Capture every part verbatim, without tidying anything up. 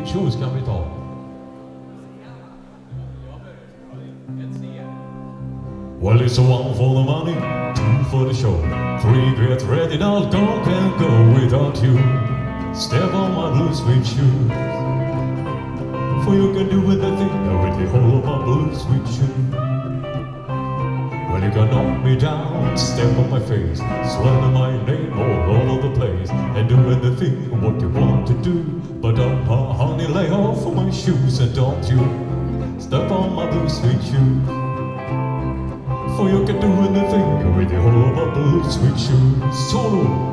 sweet shoes kan vi ta. Well, it's one for the money, two for the show. Three, get ready now, dog can't go without you. Step on my blue sweet shoes. For you can do anything with the whole of my blue sweet shoes. Well, you can knock me down, step on my face, slander my name all over the place, and do anything what you want to do. But uh, honey, lay off of my shoes and don't you step on my blue sweet shoes. For you can do anything with the whole of my blue sweet shoes. Solo!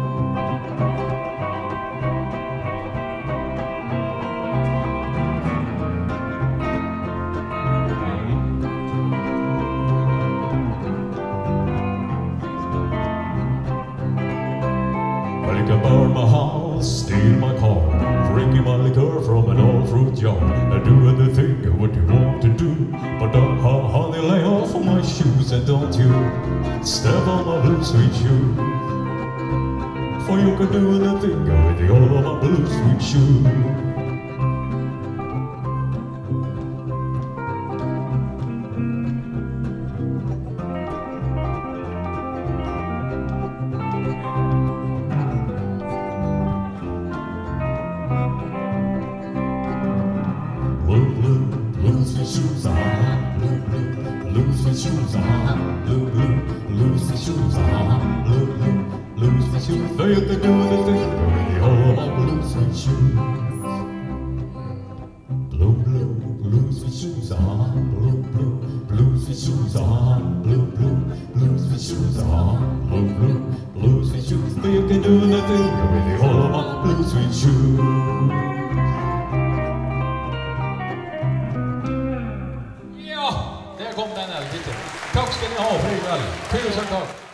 Well, you can burn my house, steal my car, drinking my liquor from an old fruit jar, and do anything what you want to do. But don't uh, honey, lay off of my shoes and don't you step on my blue sweet shoes. For you can do anything with the all of my blue sweet shoes. Blue, blue, blue sweet shoes, ah, blue, blue, blue sweet shoes, ah, blue, blue, blue sweet shoes, ah, blue, blue, blue sweet shoes. So you can do anything with the whole of my blue sweet shoes. Blue, blue, blue sweet shoes, ah, blue, blue, blue sweet shoes, ah, blue, blue, blue sweet shoes, ah, blue, blue, blue sweet shoes. So you can do anything with the whole of my blue sweet shoes. Där kom den här lite. Tack ska ni ha för ikväll. Tusen tack.